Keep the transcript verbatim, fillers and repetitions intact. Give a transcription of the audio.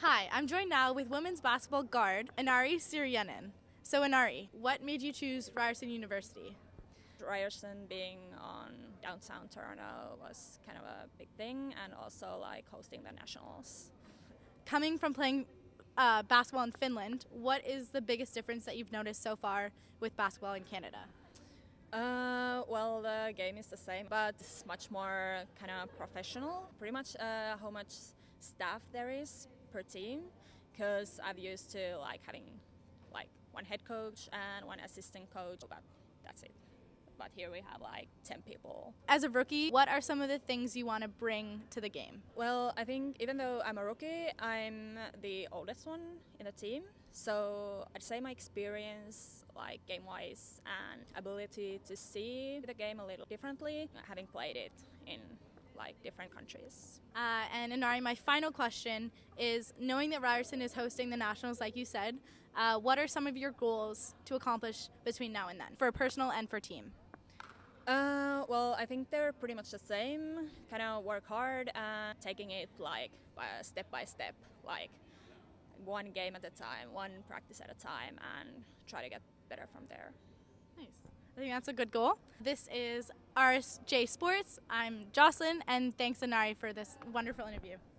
Hi, I'm joined now with women's basketball guard Inari Sirianen. So Inari, what made you choose Ryerson University? Ryerson being on downtown Toronto was kind of a big thing, and also like hosting the nationals. Coming from playing uh, basketball in Finland, what is the biggest difference that you've noticed so far with basketball in Canada? Uh, well, the game is the same, but it's much more kind of professional. Pretty much uh, how much staff there is per team, because I've used to like having like one head coach and one assistant coach, but that's it. But here we have like ten people. As a rookie, what are some of the things you want to bring to the game? Well, I think even though I'm a rookie, I'm the oldest one in the team. So I'd say my experience, like game-wise, and ability to see the game a little differently, having played it in like different countries. Uh, and Inari, my final question is, knowing that Ryerson is hosting the Nationals, like you said, uh, what are some of your goals to accomplish between now and then, for personal and for team? Uh, well, I think they're pretty much the same. Kind of work hard and taking it like by step by step, like one game at a time, one practice at a time, and try to get better from there. Nice. I think that's a good goal. This is R S J Sports. I'm Jocelyn, and thanks Inari for this wonderful interview.